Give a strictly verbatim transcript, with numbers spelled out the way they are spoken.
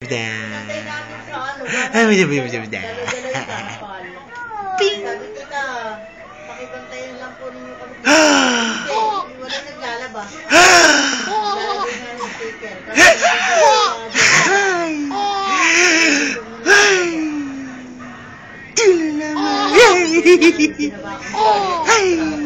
Pinantay namin sa ano, dalawa-dalawa yung kapal. Sabi ko na, pakibantayan lang po ninyo kami. Hindi, wala naglalabas. Lalagay nga yung sticker. Ay!